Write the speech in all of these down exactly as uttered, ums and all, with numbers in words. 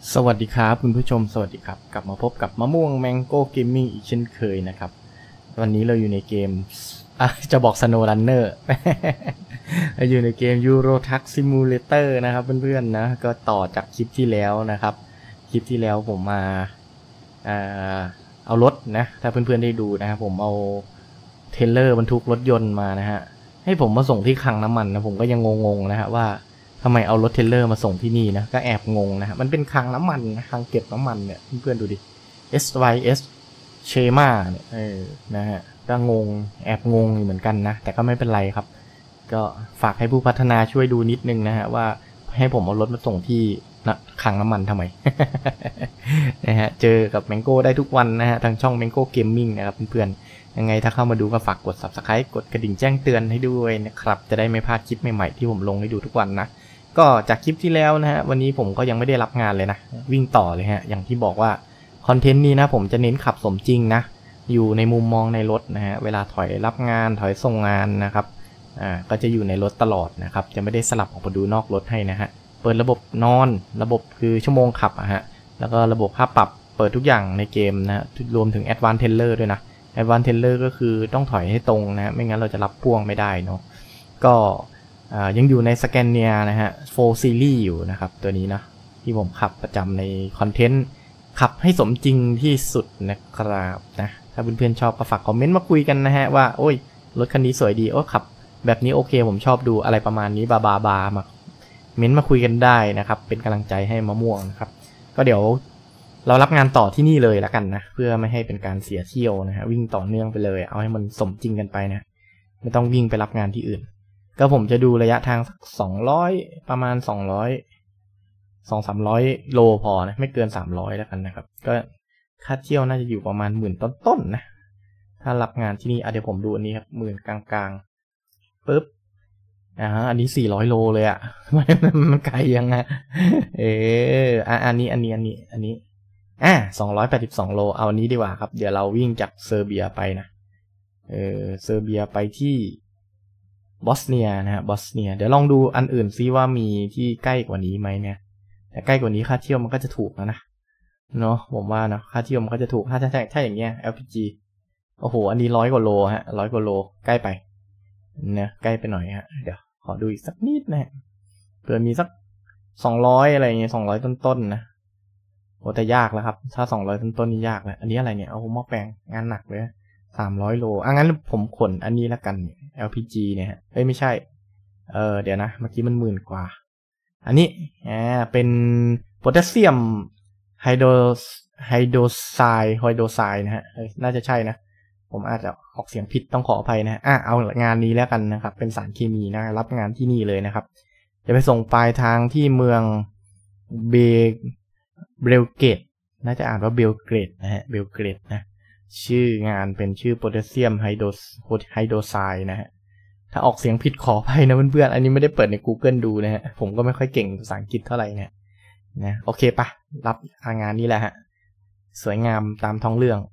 สวัสดีครับคุณผู้ชมสวัสดีครับกลับมาพบกับมะม่วงแมงโก้เกมมิ่งอีกเช่นเคยนะครับวันนี้เราอยู่ในเกมอ่ะจะบอก Snow Runner อยู่ในเกม Euro Truck Simulator นะครับเพื่อนๆนะก็ต่อจากคลิปที่แล้วนะครับคลิปที่แล้วผมมาอ่าเอารถนะถ้าเพื่อนๆได้ดูนะครับผมเอาเทรลเลอร์บรรทุกรถยนต์มานะฮะให้ผมมาส่งที่คลังน้ำมันนะผมก็ยังงงๆนะฮะว่าทำไมเอารถเทรลเลอร์มาส่งที่นี่นะก็แอบงงนะฮะมันเป็นคลังน้ำมันนะคลังเก็บน้ำมันเนี่ยเพื่อนๆดูดิ เอส วาย เอส Shema เนี่ยเออนะฮะก็งงแอบงงเหมือนกันนะแต่ก็ไม่เป็นไรครับก็ฝากให้ผู้พัฒนาช่วยดูนิดนึงนะฮะว่าให้ผมเอารถมาส่งที่คลังน้ำมันทำไม นะฮะเจอกับแมงโก้ได้ทุกวันนะฮะทางช่องแมงโก้เกมมิ่งนะครับเพื่อนๆยังไงถ้าเข้ามาดูก็ฝากกด ซับสไครบ์ กดกระดิ่งแจ้งเตือนให้ด้วยนะครับจะได้ไม่พลาดคลิปใหม่ๆที่ผมลงให้ดูทุกวันนะก็จากคลิปที่แล้วนะฮะวันนี้ผมก็ยังไม่ได้รับงานเลยนะวิ่งต่อเลยฮะอย่างที่บอกว่าคอนเทนต์นี้นะผมจะเน้นขับสมจริงนะอยู่ในมุมมองในรถนะฮะเวลาถอยรับงานถอยส่งงานนะครับอ่าก็จะอยู่ในรถตลอดนะครับจะไม่ได้สลับออกมาดูนอกรถให้นะฮะเปิดระบบนอนระบบคือชั่วโมงขับอะฮะแล้วก็ระบบค่าปรับเปิดทุกอย่างในเกมนะรวมถึง Advanced Teller ด้วยนะ Advanced Teller ก็คือต้องถอยให้ตรงนะไม่งั้นเราจะรับพ่วงไม่ได้เนาะก็ยังอยู่ในสแกนเนียนะฮะโฟร์ซีรีส์อยู่นะครับตัวนี้นะที่ผมขับประจำในคอนเทนต์ขับให้สมจริงที่สุดนะครับนะถ้าเพื่อนๆชอบก็ฝากคอมเมนต์มาคุยกันนะฮะว่าโอ้ยรถคันนี้สวยดีโอ้ขับแบบนี้โอเคผมชอบดูอะไรประมาณนี้บาบาบามาเม้นมาคุยกันได้นะครับเป็นกำลังใจให้มะม่วงนะครับก็เดี๋ยวเรารับงานต่อที่นี่เลยละกันนะเพื่อไม่ให้เป็นการเสียเที่ยวนะฮะวิ่งต่อเนื่องไปเลยเอาให้มันสมจริงกันไปนะไม่ต้องวิ่งไปรับงานที่อื่นก็ผมจะดูระยะทางสักสองร้อยประมาณสองร้อย สองถึงสามร้อยโลพอนะไม่เกินสามร้อยแล้วกันนะครับก็ค่าเที่ยวน่าจะอยู่ประมาณหมื่นต้นๆนะถ้ารับงานที่นี่อ่ะเดี๋ยวผมดูอันนี้ครับหมื่นกลางๆปึ๊บอ่าอันนี้สี่ร้อยโลเลยอ่ะมันมันไกลยังไงเอออ่ะอันนี้อันนี้อันนี้อันนี้อ่ะสองร้อยแปดสิบสองโลเอาอันนี้ดีกว่าครับเดี๋ยวเราวิ่งจากเซอร์เบียไปนะเออเซอร์เบียไปที่บอสเนียนะฮะบอสเนียเดี๋ยวลองดูอันอื่นซิว่ามีที่ใกล้กว่านี้ไหมเนี่ยแต่ใกล้กว่านี้ค่าเที่ยวมันก็จะถูกแล้วนะเนาะผมว่านะค่าเที่ยวมันก็จะถูกถ้าถ้าถ้าอย่างเงี้ย แอล พี จี โอ้โหอันนี้ร้อยกว่าโลฮะร้อยกว่าโลใกล้ไปเนี่ยใกล้ไปหน่อยฮะเดี๋ยวขอดูอีกสักนิดนะเผื่อมีสักสองร้อยอะไรเงี้ยสองร้อยต้นๆนะโอ้แต่ยากแล้วครับถ้าสองร้อยต้นๆนี่ยากแล้วอันนี้อะไรเนี่ยเอาหม้อแปลงงานหนักเลยสามร้อยโลอ่ะงั้นผมขนอันนี้ละกัน แอล พี จี เนี่ยฮะเอ้ยไม่ใช่เออเดี๋ยวนะเมื่อกี้มันหมื่นกว่าอันนี้อ่าเป็นโพแทสเซียมไฮโดรไฮโดรไซด์ไฮโดรไซด์นะฮะเอ้ยน่าจะใช่นะผมอาจจะออกเสียงผิดต้องขออภัยนะอ่ะเอางานนี้แล้วกันนะครับเป็นสารเคมีนะรับงานที่นี่เลยนะครับจะไปส่งปลายทางที่เมืองเบเบลเกตน่าจะอ่านว่าเบลเกตนะฮะเบลเกตนะชื่องานเป็นชื่อโพแทสเซียมไฮโดรไฮโดรไซด์นะฮะถ้าออกเสียงผิดขออภัยนะเพื่อนๆอันนี้ไม่ได้เปิดใน Google ดูนะฮะผมก็ไม่ค่อยเก่งภาษาอังกฤษเท่าไหร่นะนะโอเคปะรับงานนี้แหละฮะสวยงามตามท้องเรื่อง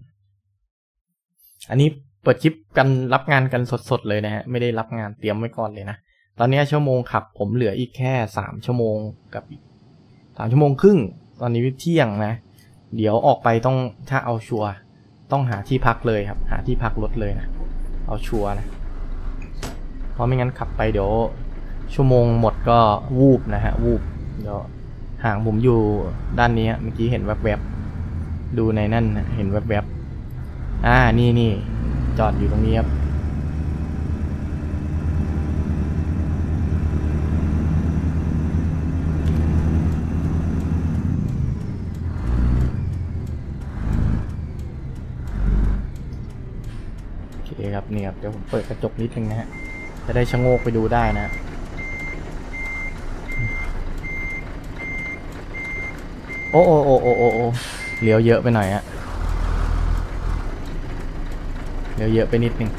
อันนี้เปิดคลิปกันรับงานกันสดๆเลยนะฮะไม่ได้รับงานเตรียมไว้ก่อนเลยนะตอนนี้ชั่วโมงขับผมเหลืออีกแค่สามชั่วโมงกับสามชั่วโมงครึ่งตอนนี้เที่ยงนะเดี๋ยวออกไปต้องถ้าเอาชัวร์ต้องหาที่พักเลยครับหาที่พักรถเลยนะเอาชัวร์นะเพราะไม่งั้นขับไปเดี๋ยวชั่วโมงหมดก็วูบนะฮะวูบเดี๋ยวห่างผมอยู่ด้านนี้เมื่อกี้เห็นแวบๆดูในนั่นเห็นแวบๆอ่านี่นี่จอดอยู่ตรงนี้ครับโอเคครับนี่ครับเดี๋ยวผมเปิดกระจกนิดนึงนะฮะจะได้ชะโงกไปดูได้นะโอ้โอ้โอ้โอ้โอ้โอ้เลี้ยวเยอะไปหน่อยฮะเลี้ยวเยอะไปนิดนึง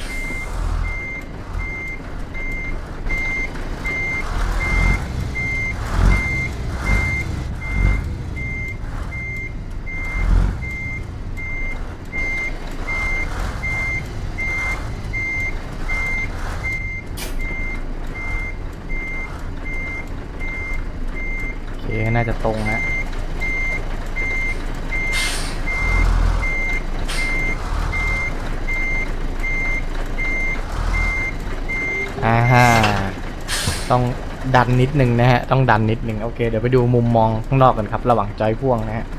โอเคน่าจะตรงนะต้องดันนิดนึงนะฮะต้องดันนิดนึงโอเคเดี๋ยวไปดูมุมมองข้างนอกกันครับระหว่างจอยพ่วงนะฮะ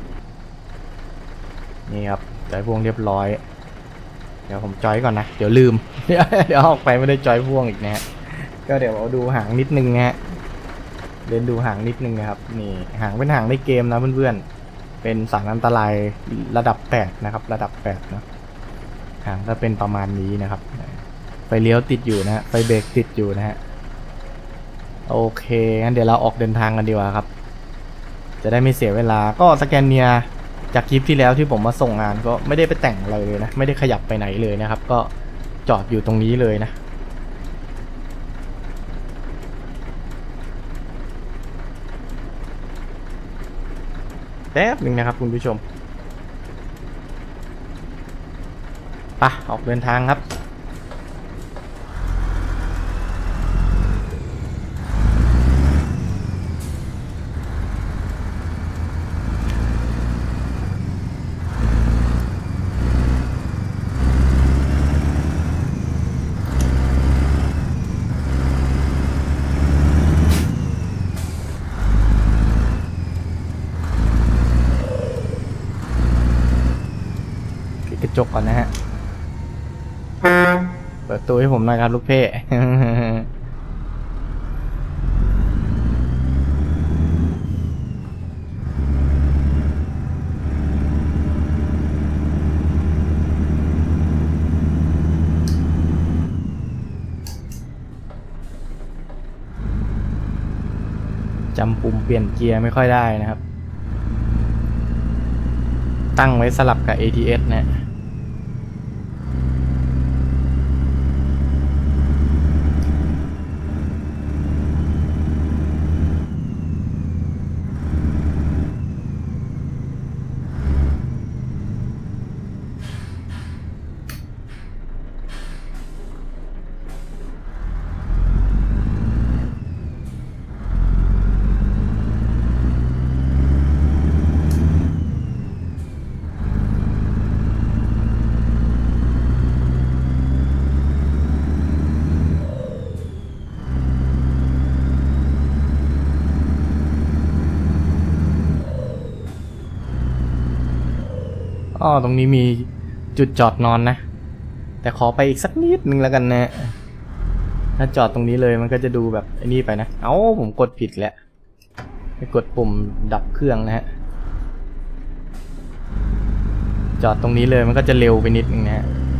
นี่ครับจอยพ่วงเรียบร้อยเดี๋ยวผมจอยก่อนนะเดี๋ยวลืมเดี๋ยวออกไปไม่ได้จอยพ่วงอีกนะฮะก็เดี๋ยวเอาดูหางนิดนึงนะฮะเดินดูหางนิดนึงนะครับนี่หางเป็นหางในเกมนะเพื่อนๆเป็นสารอันตรายระดับแปดนะครับระดับแปดนะหางก็เป็นประมาณนี้นะครับไฟเลี้ยวติดอยู่นะฮะไฟเบรกติดอยู่นะฮะโอเคงั้นเดี๋ยวเราออกเดินทางกันดีกว่าครับจะได้ไม่เสียเวลาก็สแกนเนียจากคลิปที่แล้วที่ผมมาส่งงานก็ไม่ได้ไปแต่งอะไรเลยนะไม่ได้ขยับไปไหนเลยนะครับก็จอดอยู่ตรงนี้เลยนะแป๊บหนึ่งนะครับคุณผู้ชมไปออกเดินทางครับกระจกก่อนนะฮะเปิดตัวให้ผมหน่อยครับลูกเพ่จำปุ่มเปลี่ยนเกียร์ไม่ค่อยได้นะครับตั้งไว้สลับกับ เอ ที เอส นะอ๋อตรงนี้มีจุดจอดนอนนะแต่ขอไปอีกสักนิดนึงแล้วกันนะถ้าจอดตรงนี้เลยมันก็จะดูแบบไอ้นี่ไปนะเอ้าผมกดผิดแหละไปกดปุ่มดับเครื่องนะฮะจอดตรงนี้เลยมันก็จะเร็วไปนิดนึงนะฮะ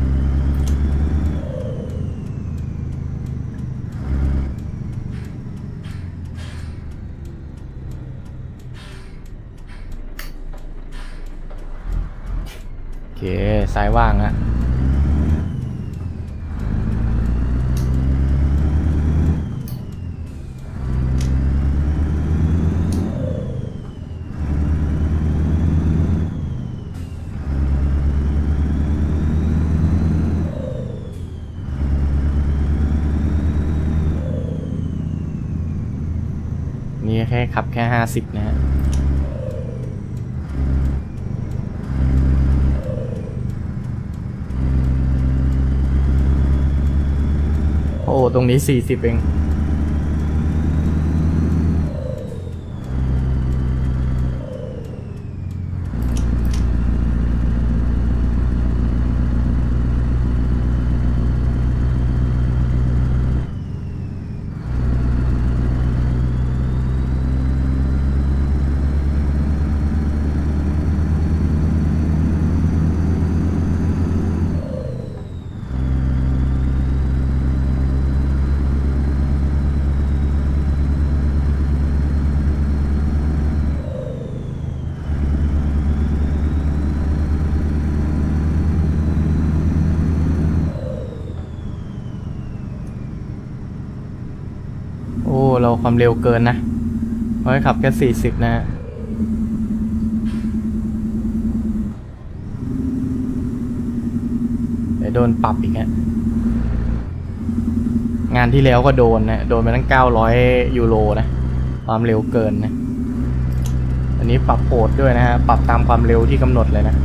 โอเคซ้ายว่างอะนี่แค่ขับแค่ห้าสิบนะฮะโอ้ตรงนี้สี่สิบเองโอ้เราความเร็วเกินนะเราให้ขับแค่สี่สิบนะฮะเดี๋ยวโดนปรับอีกฮะงานที่แล้วก็โดนนะโดนไปตั้งเก้าร้อยยูโรนะความเร็วเกินนะอันนี้ปรับโหดด้วยนะฮะปรับตามความเร็วที่กำหนดเลยนะ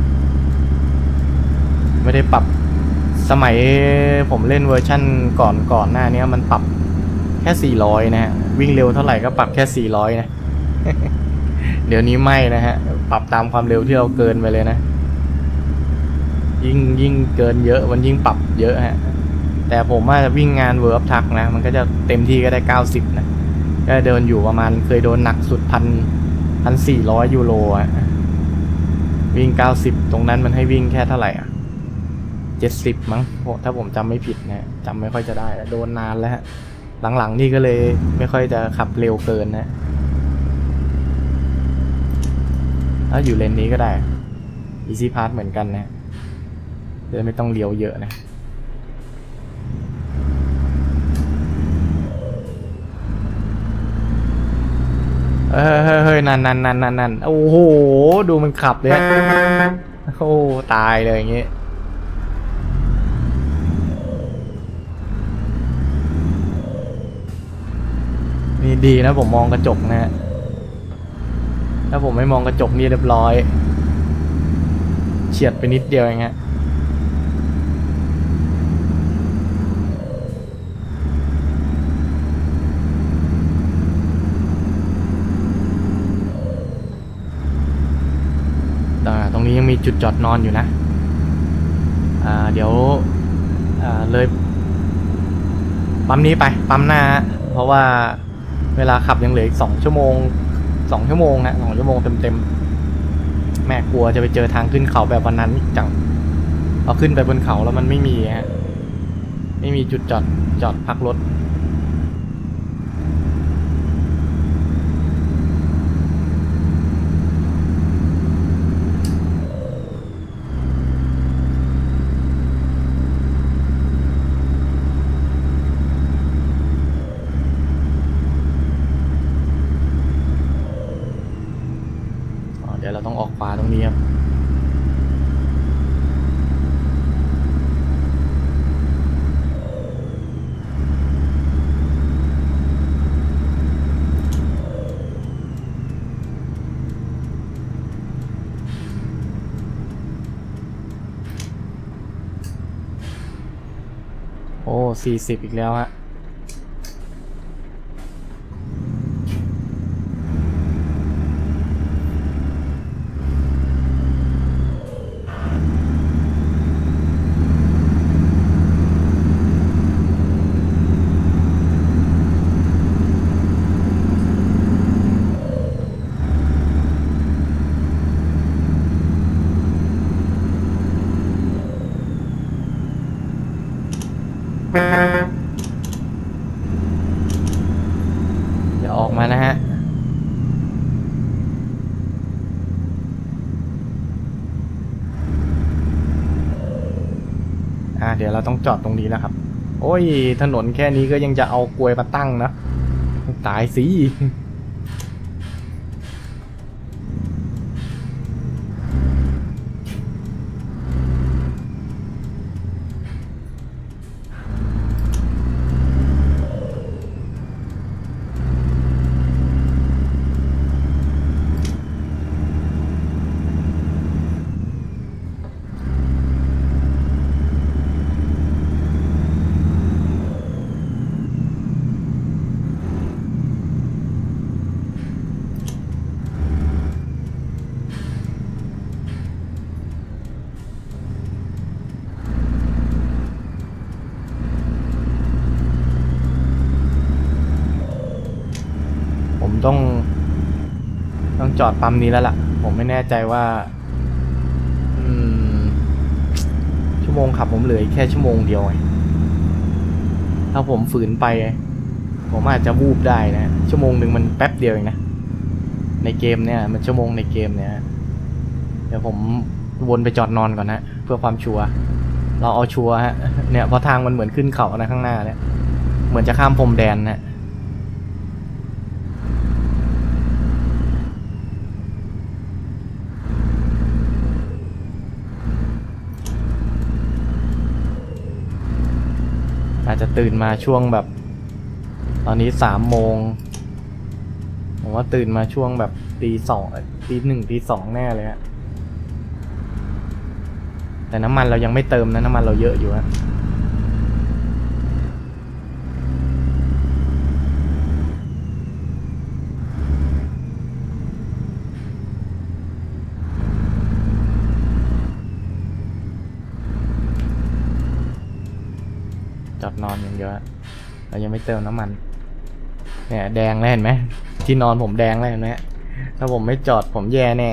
ไม่ได้ปรับสมัยผมเล่นเวอร์ชั่นก่อนก่อนหน้านี้มันปรับแค่สี่ร้อยนะฮะวิ่งเร็วเท่าไหร่ก็ปรับแค่สี่ร้อยนะ เดี๋ยวนี้ไม่นะฮะปรับตามความเร็วที่เราเกินไปเลยนะยิ่งยิ่งเกินเยอะมันยิ่งปรับเยอะฮะแต่ผมว่าวิ่งงานเวิร์ฟทักนะมันก็จะเต็มที่ก็ได้เก้าสิบนะก็เดินอยู่ประมาณเคยโดนหนักสุดพันพันสี่ร้อยยูโรอะวิ่งเก้าสิบตรงนั้นมันให้วิ่งแค่เท่าไหร่อ่ะเจ็ดสิบมั้งถ้าผมจำไม่ผิดนะจำไม่ค่อยจะได้แล้วโดนนานแล้วฮะหลังๆนี่ก็เลยไม่ค่อยจะขับเร็วเกินนะถ้าอยู่เลนนี้ก็ได้ Easy Pass เหมือนกันนะจะไม่ต้องเลี้ยวเยอะนะเฮ้ยเฮ้ยนั่นนั่นนั่นนั่นนั่นโอ้โหดูมันขับเลยโอ้ตายเลยอย่างงี้นี่ดีนะผมมองกระจกนะฮะถ้าผมไม่มองกระจกนี่เรียบร้อยเฉียดไปนิดเดียวเองฮะตรงนี้ยังมีจุดจอดนอนอยู่นะอ่าเดี๋ยวอ่าเลยปั๊มนี้ไปปั๊มหน้าเพราะว่าเวลาขับยังเหลืออีกสองชั่วโมงสองชั่วโมงนะสองชั่วโมงเต็มๆแม่กลัวจะไปเจอทางขึ้นเขาแบบวันนั้นจังเอาขึ้นไปบนเขาแล้วมันไม่มีฮะไม่มีจุดจอดจอดพักรถเดี๋ยวเราต้องออกขวาตรงนี้ครับโอ้สี่สิบอีกแล้วฮะเดี๋ยวออกมานะฮะอ่าเดี๋ยวเราต้องจอดตรงนี้แล้วครับโอ้ยถนนแค่นี้ก็ยังจะเอากลวยมาตั้งนะตายสิต้องต้องจอดปั๊มนี้แล้วล่ะผมไม่แน่ใจว่าอืมชั่วโมงขับผมเหลือแค่ชั่วโมงเดียวถ้าผมฝืนไปผมอาจจะวูบได้นะชั่วโมงหนึ่งมันแป๊บเดียวเองนะในเกมเนี่ยมันชั่วโมงในเกมเนี่ยเดี๋ยวผมวนไปจอดนอนก่อนนะเพื่อความชัวร์เราเอาชัวร์ฮะเนี่ยเพราะทางมันเหมือนขึ้นเขานะข้างหน้าเนี่ยเหมือนจะข้ามพรมแดนนะอาจจะตื่นมาช่วงแบบตอนนี้สามโมงผมว่าตื่นมาช่วงแบบตีสองตีหนึ่งตีสองแน่เลยฮะแต่น้ำมันเรายังไม่เติมนะน้ำมันเราเยอะอยู่ฮะนอนอย่างเดียวเรายังไม่เติมน้ำมันเนี่ยแดงแล้วเห็นไหมที่นอนผมแดงแล้วเห็นไหมถ้าผมไม่จอดผมแย่แน่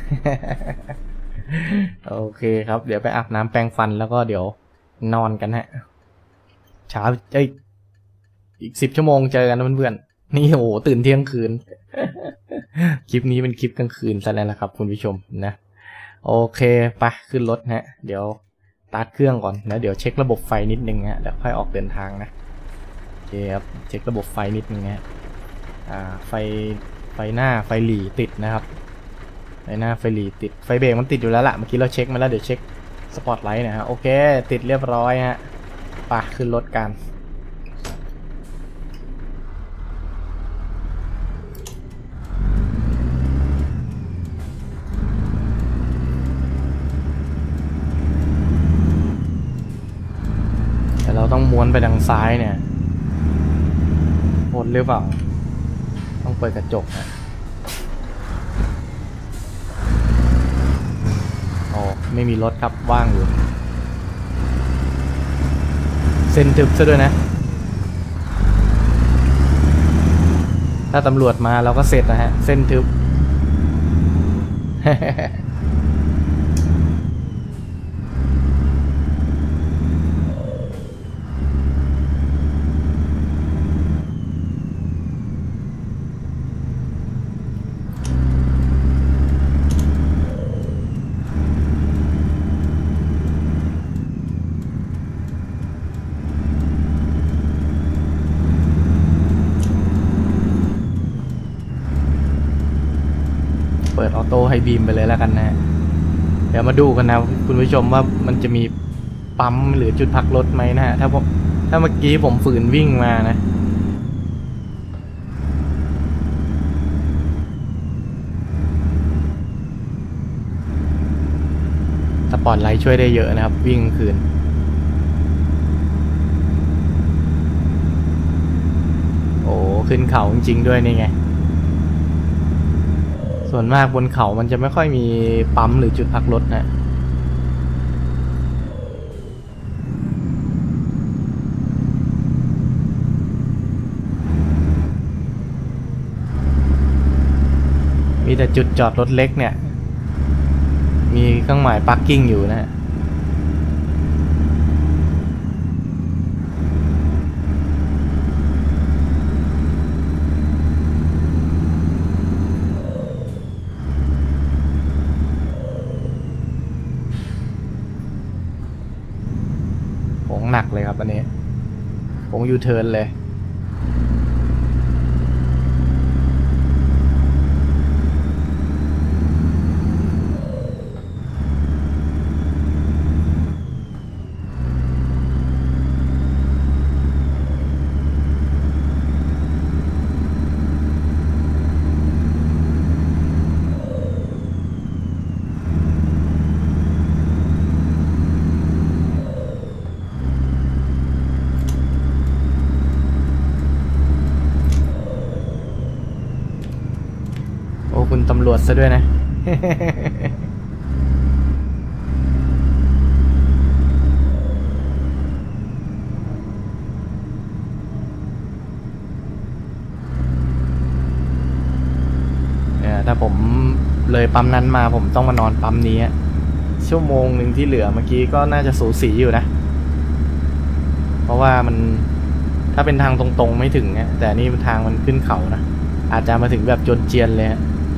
โอเคครับเดี๋ยวไปอาบน้ำแปรงฟันแล้วก็เดี๋ยวนอนกันฮะเช้าเอ้ยอีกสิบชั่วโมงเจอกันเพื่อนๆนี่โอ้โหตื่นเที่ยงคืน คลิปนี้เป็นคลิปกลางคืนซะแล้วนะครับคุณผู้ชมนะโอเคไปขึ้นรถฮะเดี๋ยวสตาร์ทเครื่องก่อนนะเดี๋ยวเช็คระบบไฟนิดนึงฮะเดี๋ยวค่อยออกเดินทางนะโอเคครับเช็คระบบไฟนิดนึงฮะอ่าไฟไฟหน้าไฟหลีติดนะครับไฟหน้าไฟหลีติดไฟเบรกมันติดอยู่แล้วล่ะเมื่อกี้เราเช็คมาแล้วเดี๋ยวเช็คสปอตไลท์นะฮะโอเคติดเรียบร้อยฮะไปขึ้นรถกันแต่เราต้องม้วนไปทางซ้ายเนี่ยพ้นหรือเปล่าต้องเปิดกระจกนะโอ้ไม่มีรถครับว่างอยู่เส้นทึบซะด้วยนะถ้าตำรวจมาเราก็เสร็จนะฮะเส้นทึบ เปิดออโต้ไฮบีมไปเลยแล้วกันนะเดี๋ยวมาดูกันนะคุณผู้ชมว่ามันจะมีปั๊มหรือจุดพักรถไหมนะฮะถ้าผมถ้าเมื่อกี้ผมฝืนวิ่งมานะสปอตไลท์ช่วยได้เยอะนะครับวิ่งคืนโอ้ขึ้นเขาจริงๆด้วยนี่ไงส่วนมากบนเขามันจะไม่ค่อยมีปั๊มหรือจุดพักรถนะมีแต่จุดจอดรถเล็กเนี่ยมีเครื่องหมาย parking อยู่นะฮะหนักเลยครับอันนี้ผมยูเทิร์นเลยคุณตำรวจซะด้วยนะ เนี่ยถ้าผมเลยปั๊มนั้นมาผมต้องมานอนปั๊มนี้ชั่วโมงหนึ่งที่เหลือเมื่อกี้ก็น่าจะสูสีอยู่นะเพราะว่ามันถ้าเป็นทางตรงๆไม่ถึงนะแต่นี่ทางมันขึ้นเขานะอาจจะมาถึงแบบจนเจียนเลยฮะ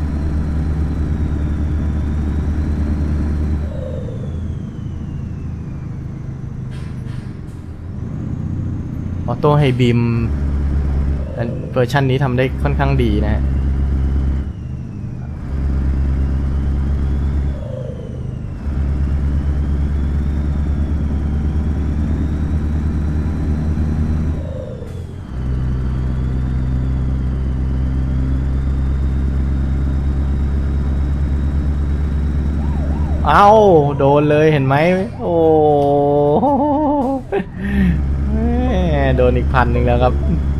ออโต้ไฮบีมเวอร์ชันนี้ทำได้ค่อนข้างดีนะฮะเอาโดนเลยเห็นไหมโอ้โดนอีกพันหนึ่งแล้วครับ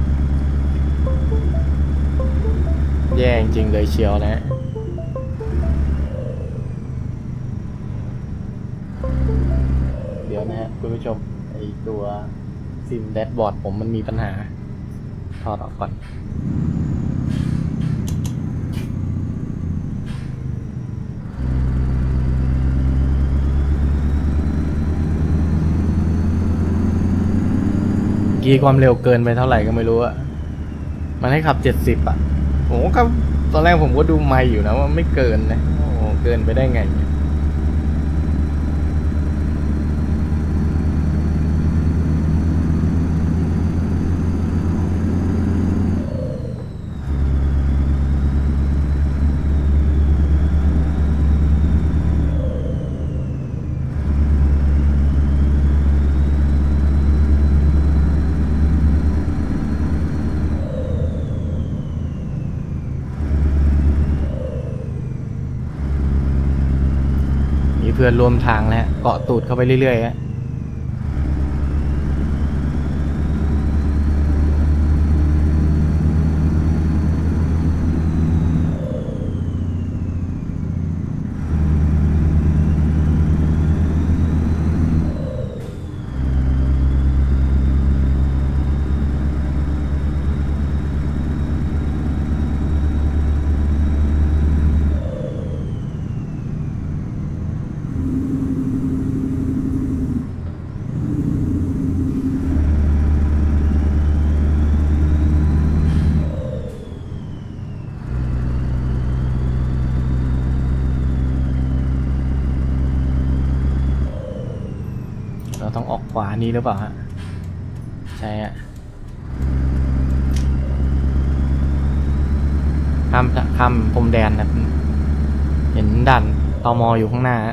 แย่จริงเลยเชียวนะเดี๋ยวนะฮะคุณผู้ชมไอตัวซิมแดชบอร์ดผมมันมีปัญหาถอดออกก่อนกีความเร็วเกินไปเท่าไหร่ก็ไม่รู้อะมันให้ขับเจ็ดสิบอะผมก็ตอนแรกผมก็ดูไม่อยู่นะว่าไม่เกินนะโอ้เกินไปได้ไงเพื่อนรวมทางแล้วเกาะตูดเข้าไปเรื่อยๆฮะเราต้องออกขวานี้หรือเปล่าฮะใช่ฮะข้ามข้ามพรมแดนนะเห็นด่านตม.อยู่ข้างหน้า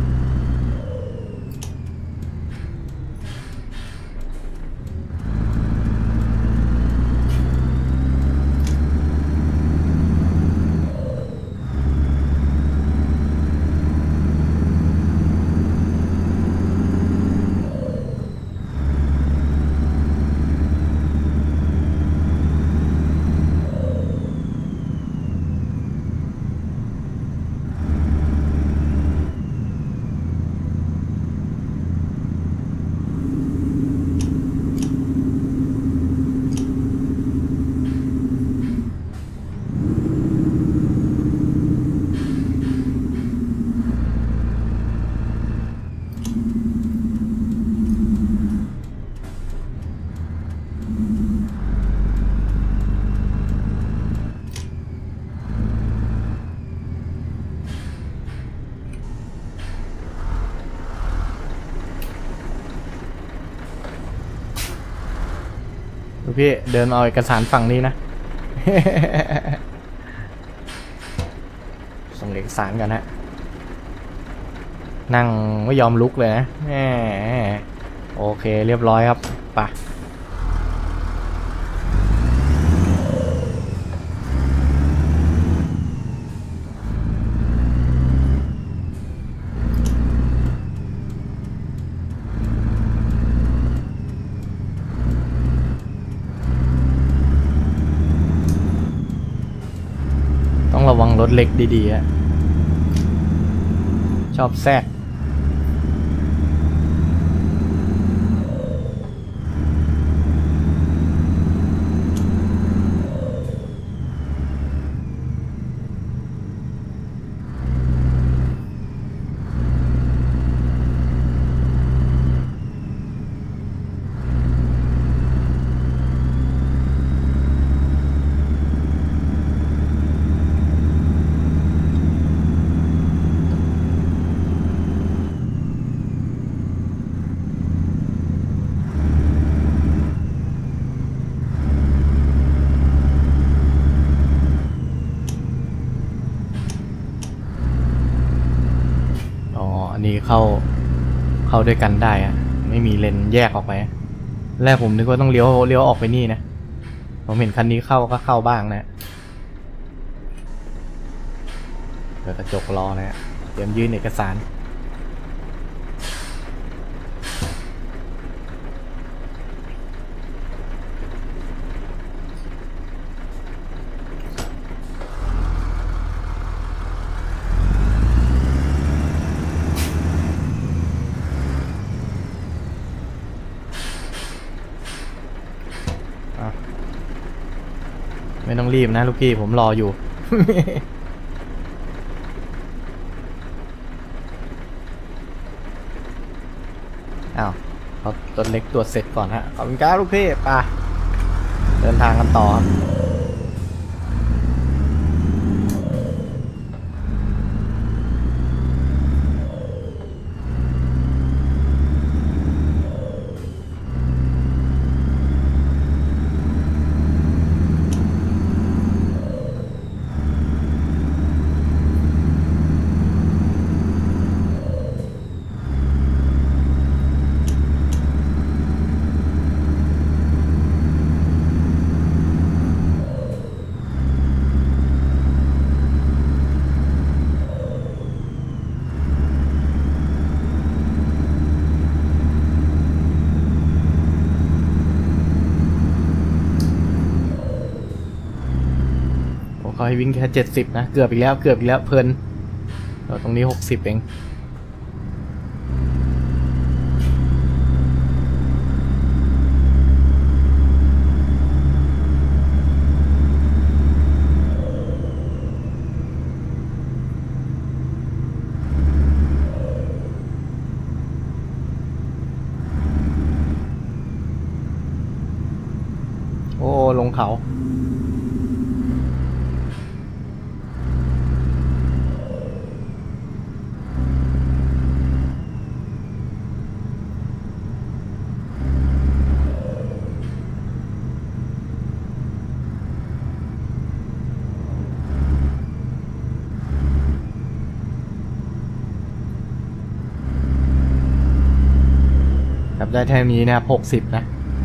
พี่เดินเอาเอกสารฝั่งนี้นะ ส่งเอกสารกันฮะนั่งไม่ยอมลุกเลยนะแหมโอเคเรียบร้อยครับไประวังรถเล็กดีๆอะชอบแทรกนี่เข้าเข้าด้วยกันได้อะไม่มีเลนแยกออกไปแรกผมนึกว่าต้องเลี้ยวเลี้ยวออกไปนี่นะผมเห็นคันนี้เข้าก็เข้าบ้างนะเปิดกระจกรอนะเตรียมยื่นเอกสารรีบนะลูกพี่ผมรออยู่ อ้าวเขาตัวเล็กตรวจเสร็จก่อนฮะขอบคุณครับลูกพี่ป่ะเดินทางกันต่อครับขอให้วิ่งแค่เจ็ดสิบนะเกือบอีกแล้วเกือบอีกแล้วเพลินเราตรงนี้หกสิบเองโอ้ลงเขาจับได้แท่นี้นะครับหกสิบนะ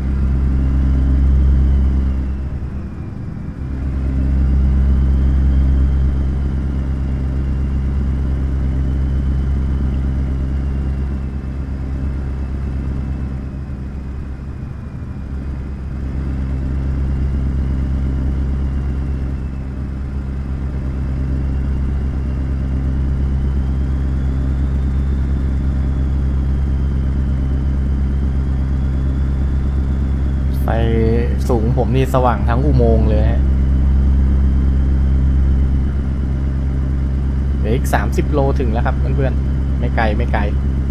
ไฟสูงผมนี่สว่างทั้งอุโมงค์เลยฮะเหลืออีกสามสิบโลถึงแล้วครับเพื่อนๆไม่ไกลไม่ไกล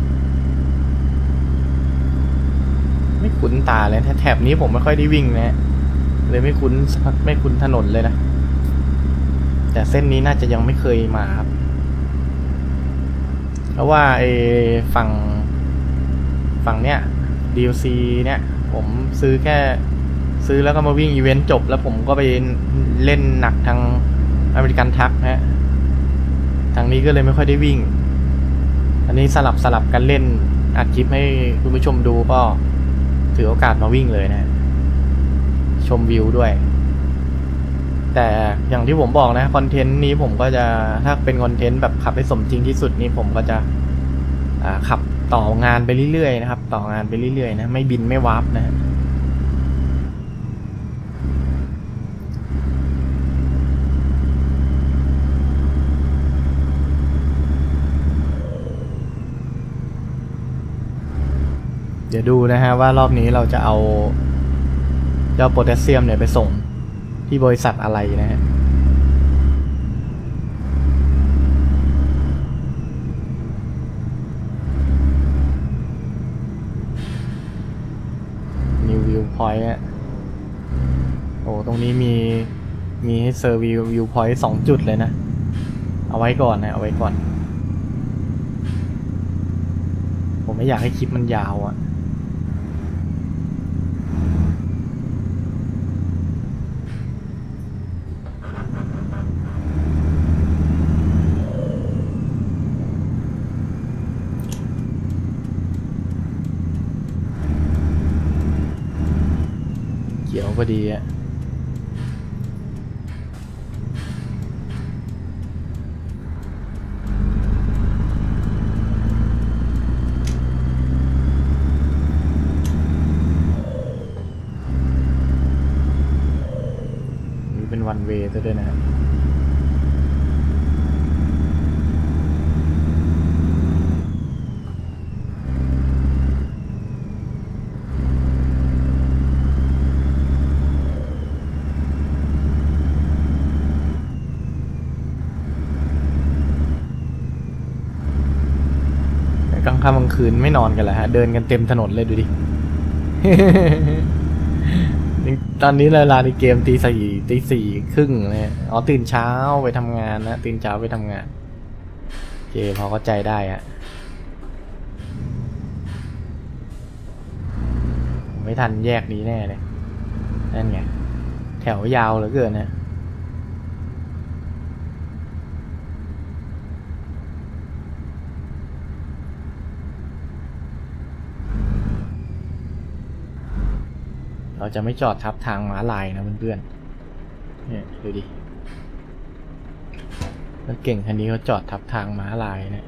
ไม่คุ้นตาเลยแถบนี้ผมไม่ค่อยได้วิ่งนะเลยไม่คุ้นไม่คุ้นถนนเลยนะแต่เส้นนี้น่าจะยังไม่เคยมาครับเพราะว่าไอ้ฝั่งฝั่งเนี้ย ดี แอล ซี เนี่ยผมซื้อแค่ซื้อแล้วก็มาวิ่งอีเวนต์จบแล้วผมก็ไปเล่นหนักทางอเมริกันทักนะฮะทางนี้ก็เลยไม่ค่อยได้วิ่งอันนี้สลับสลับกันเล่นอัดคลิปให้คุณผู้ชมดูก็ถือโอกาสมาวิ่งเลยนะชมวิวด้วยแต่อย่างที่ผมบอกนะคอนเทนต์นี้ผมก็จะถ้าเป็นคอนเทนต์แบบขับให้สมจริงที่สุดนี้ผมก็จะขับต่องานไปเรื่อยๆนะครับต่องานไปเรื่อยๆนะไม่บินไม่วาร์ปนะเดี๋ยวดูนะฮะว่ารอบนี้เราจะเอาเจ้าโพแทสเซียมเนี่ยไปส่งที่บริษัทอะไรนะฮะนิววิวพอยต์โอ้ตรงนี้มีมีให้เซอร์วิววิวพอยต์สองจุดเลยนะเอาไว้ก่อนนะเอาไว้ก่อนผมไม่อยากให้คลิปมันยาวอ่ะเขียวพอดีอ่ะวันเวย์ซะด้วยนะครับค่ำกลางคืนไม่นอนกันเหรอฮะเดินกันเต็มถนนเลยดูดิ ตอนนี้เวลาในเกมตีสี่ตีสี่ครึ่งเลยอ๋อตื่นเช้าไปทำงานนะตื่นเช้าไปทำงานโอเคพอเข้าใจได้ฮะไม่ทันแยกนี้แน่เลยนั่นไงแถวยาวเหลือเกินนะเราจะไม่จอดทับทางม้าลายนะเพื่อนๆเนี่ยดูดิรถเก่งคันนี้เขาจอดทับทางม้าลายนะ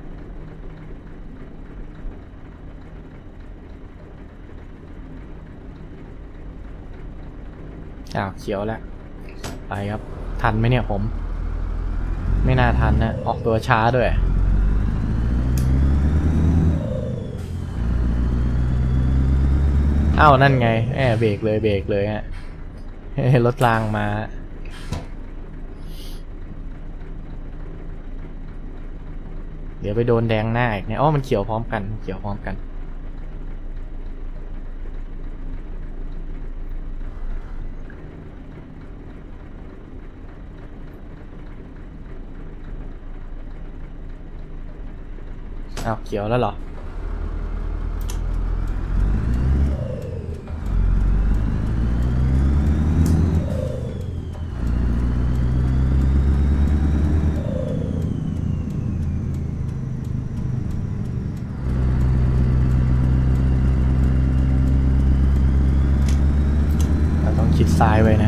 อ้าวเขียวแล้วไปครับทันไหมเนี่ยผมไม่น่าทันนะออกตัวช้าด้วยอ้าวนั่นไงแอบเบรกเลยเบรกเลยฮะรถรางมาเดี๋ยวไปโดนแดงหน้าอีกเนี่ยอ๋อมันเขียวพร้อมกันเขียวพร้อมกันอ้าวเขียวแล้วเหรอชิดซ้ายไว้นะ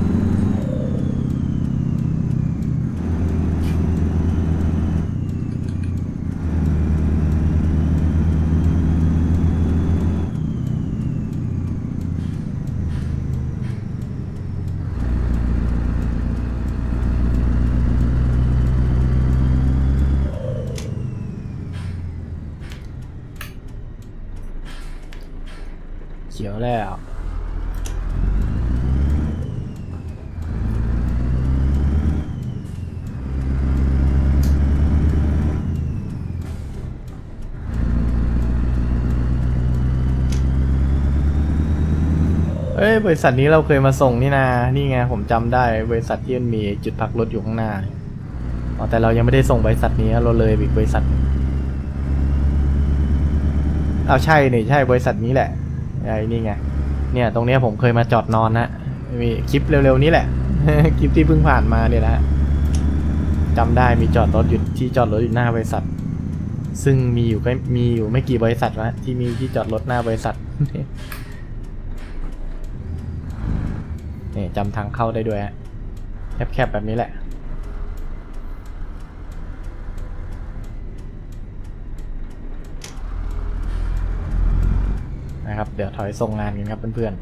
เขียวแล้วเอ้ยบริษัทนี้เราเคยมาส่งนี่นานี่ไงผมจำได้บริษัทที่มันมีจุดพักรถอยู่ข้างหน้าอ๋อแต่เรายังไม่ได้ส่งบริษัทนี้เราเลยอีกบริษัทเอาใช่นี่ใช่บริษัทนี้แหละไอ้นี่ไงเนี่ยตรงนี้ผมเคยมาจอดนอนนะมีคลิปเร็วๆนี้แหละ คลิปที่เพิ่งผ่านมาเนี่ยนะจำได้มีจอดรถอยู่ที่จอดรถอยู่หน้าบริษัทซึ่งมีอยู่ก็มีอยู่ไม่กี่บริษัทนะที่มีที่จอดรถหน้าบริษัท นี่จำทางเข้าได้ด้วยฮะแคบๆแบบนี้แหละนะครับเดี๋ยวถอยส่งงานกันครับเพื่อน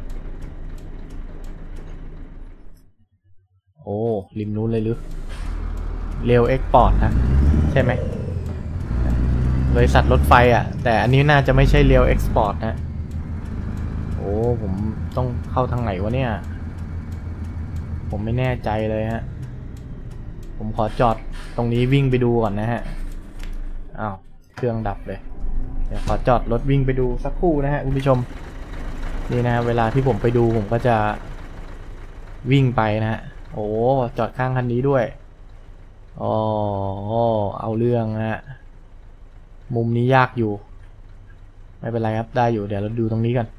ๆโอ้ริมนู้นเลยหรือเรลเอ็กพอร์ตนะใช่ไหมบริษัทรถไฟอ่ะแต่อันนี้น่าจะไม่ใช่เรลเอ็กพอร์ตนะโอ้ผมต้องเข้าทางไหนวะเนี่ยผมไม่แน่ใจเลยฮะผมขอจอดตรงนี้วิ่งไปดูก่อนนะฮะอ้าวเครื่องดับเลยเดี๋ยวขอจอดรถวิ่งไปดูสักครู่นะฮะคุณผู้ชมนี่นะเวลาที่ผมไปดูผมก็จะวิ่งไปนะฮะโอ้จอดข้างคันนี้ด้วยอ๋อเอาเรื่องนะฮะมุมนี้ยากอยู่ไม่เป็นไรครับได้อยู่เดี๋ยวเราดูตรงนี้กัน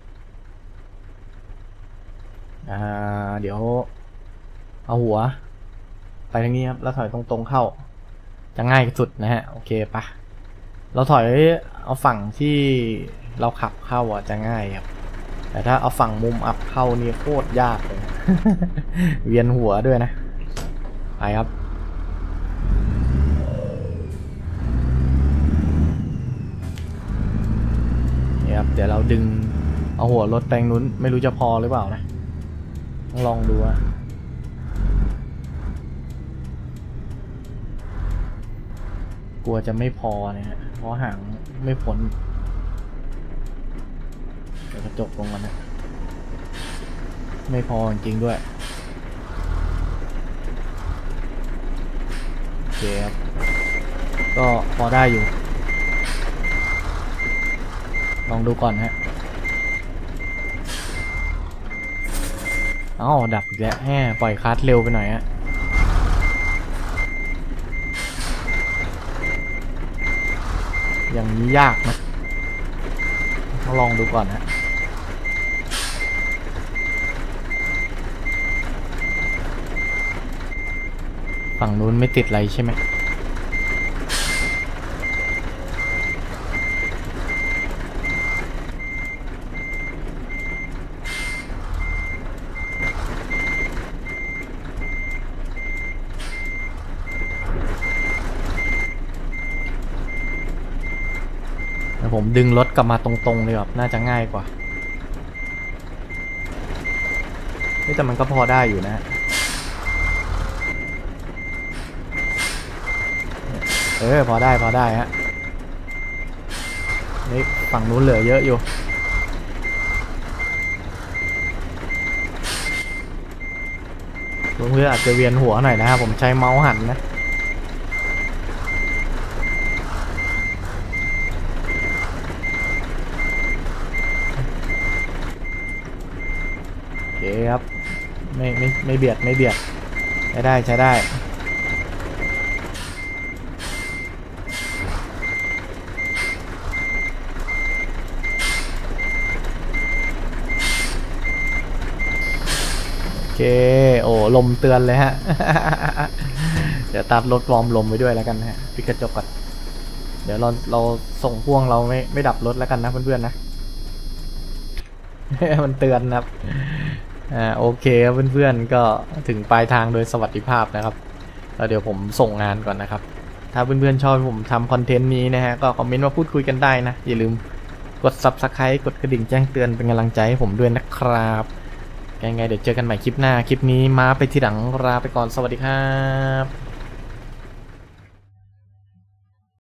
อ่าเดี๋ยวเอาหัวไปทางนี้ครับแล้วถอยตรงๆเข้าจะง่ายสุดนะฮะโอเคปะเราถอยเอาฝั่งที่เราขับเข้าอ่ะจะง่ายครับแต่ถ้าเอาฝั่งมุมอับเข้านี่โคตรยากเลย เวียนหัวด้วยนะไปครับนี่ครับเดี๋ยวเราดึงเอาหัวรถแปลงนู้นไม่รู้จะพอหรือเปล่านะต้องลองดูอะกลัวจะไม่พอเนี่ยเพราะห่างไม่พ้นเดี๋ยวกระจกลงกันนะไม่พอจริงๆด้วยโอเคครับก็พอได้อยู่องดูก่อนฮะอ้าวดับอีกแล้วแหมปล่อยคาร์ดเร็วไปหน่อยฮะอย่างนี้ยากนะต้องลองดูก่อนฮะฝั่งนู้นไม่ติดอะไรใช่ไหมผมดึงรถกลับมาตรงๆเลยแบบน่าจะง่ายกว่าแต่มันก็พอได้อยู่นะเออพอได้พอได้ฮะนี่ฝั่งนู้นเหลือเยอะอยู่เพื่อนอาจจะเวียนหัวหน่อยนะครับผมใช้เมาส์หันนะโอเคครับไม่ไม่ไม่เบียดไม่เบียดใช้ได้ใช้ได้โอเคโอ้ลมเตือนเลยฮะ เดี๋ยวตัดรถวอร์มลมไว้ด้วยแล้วกันฮะปิดกระจกก่อนเดี๋ยวเราเราส่งพ่วงเราไม่ไม่ดับรถแล้วกันนะเพื่อนๆนะ มันเตือนนะครับอ่าโอเคครับเพื่อนๆก็ถึงปลายทางโดยสวัสดิภาพนะครับแล้วเดี๋ยวผมส่งงานก่อนนะครับถ้าเพื่อนๆชอบผมทำคอนเทนต์นี้นะฮะก็คอมเมนต์มาพูดคุยกันได้นะอย่าลืมกด ซับสไครบ์ กดกระดิ่งแจ้งเตือนเป็นกำลังใจให้ผมด้วยนะครับยังไงเดี๋ยวเจอกันใหม่คลิปหน้าคลิปนี้มาไปทีหลังลาไปก่อนสวัสดีครับ